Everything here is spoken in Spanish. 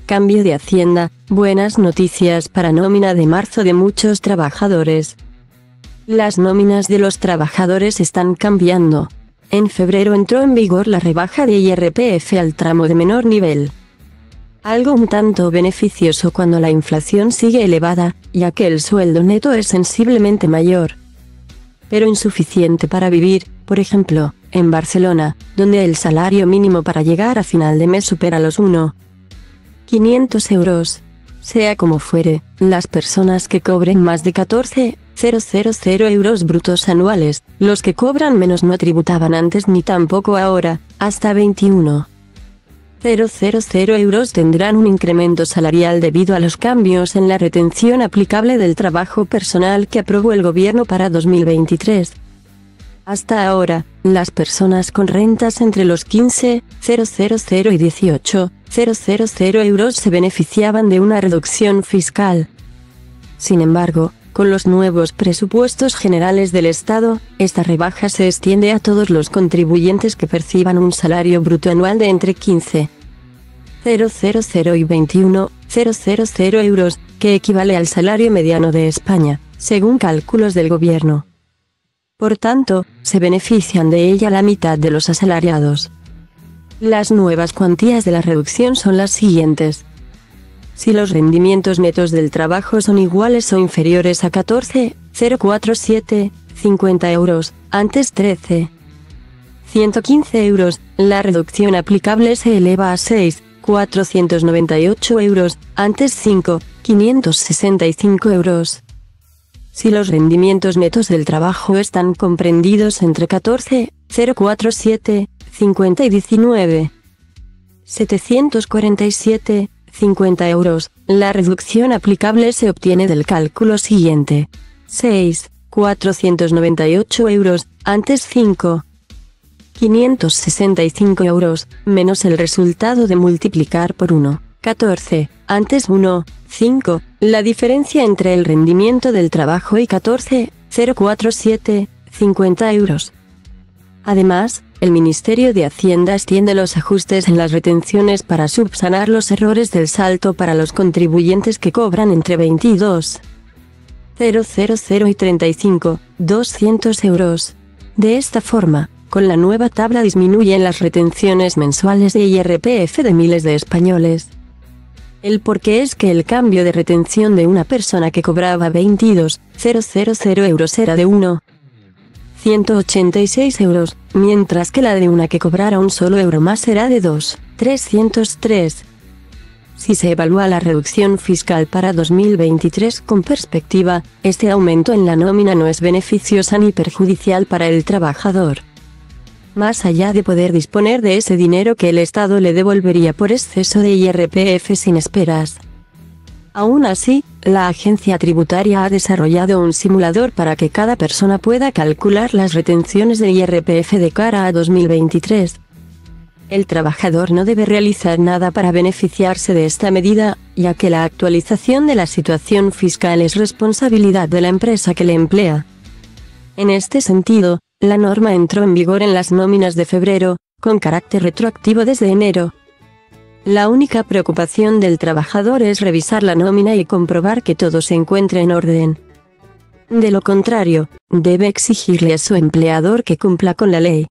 Cambio de Hacienda, buenas noticias para nómina de marzo de muchos trabajadores. Las nóminas de los trabajadores están cambiando. En febrero entró en vigor la rebaja de IRPF al tramo de menor nivel. Algo un tanto beneficioso cuando la inflación sigue elevada, ya que el sueldo neto es sensiblemente mayor. Pero insuficiente para vivir, por ejemplo, en Barcelona, donde el salario mínimo para llegar a final de mes supera los 1.500 euros. Sea como fuere, las personas que cobren más de 14.000 euros brutos anuales, los que cobran menos no tributaban antes ni tampoco ahora, hasta 21.000 euros tendrán un incremento salarial debido a los cambios en la retención aplicable del trabajo personal que aprobó el gobierno para 2023. Hasta ahora, las personas con rentas entre los 15.000 y 18.000 euros se beneficiaban de una reducción fiscal. Sin embargo, con los nuevos presupuestos generales del Estado, esta rebaja se extiende a todos los contribuyentes que perciban un salario bruto anual de entre 15.000 y 21.000 euros, que equivale al salario mediano de España, según cálculos del gobierno. Por tanto, se benefician de ella la mitad de los asalariados. Las nuevas cuantías de la reducción son las siguientes. Si los rendimientos netos del trabajo son iguales o inferiores a 14.047,50 euros, antes 13.115 euros, la reducción aplicable se eleva a 6.498 euros, antes 5.565 euros. Si los rendimientos netos del trabajo están comprendidos entre 14.047,50 y 19.747,50 euros, la reducción aplicable se obtiene del cálculo siguiente. 6.498 euros, antes 5.565 euros, menos el resultado de multiplicar por 1.14, antes 1.5, la diferencia entre el rendimiento del trabajo y 14.047,50 euros. Además, el Ministerio de Hacienda extiende los ajustes en las retenciones para subsanar los errores del salto para los contribuyentes que cobran entre 22.000 y 35.200 euros. De esta forma, con la nueva tabla disminuyen las retenciones mensuales de IRPF de miles de españoles. El porqué es que el cambio de retención de una persona que cobraba 22.000 euros era de 186 euros, mientras que la de una que cobrara un solo euro más será de 2.303. Si se evalúa la reducción fiscal para 2023 con perspectiva, este aumento en la nómina no es beneficiosa ni perjudicial para el trabajador. Más allá de poder disponer de ese dinero que el Estado le devolvería por exceso de IRPF sin esperas. Aún así, la agencia tributaria ha desarrollado un simulador para que cada persona pueda calcular las retenciones de IRPF de cara a 2023. El trabajador no debe realizar nada para beneficiarse de esta medida, ya que la actualización de la situación fiscal es responsabilidad de la empresa que le emplea. En este sentido, la norma entró en vigor en las nóminas de febrero, con carácter retroactivo desde enero. La única preocupación del trabajador es revisar la nómina y comprobar que todo se encuentre en orden. De lo contrario, debe exigirle a su empleador que cumpla con la ley.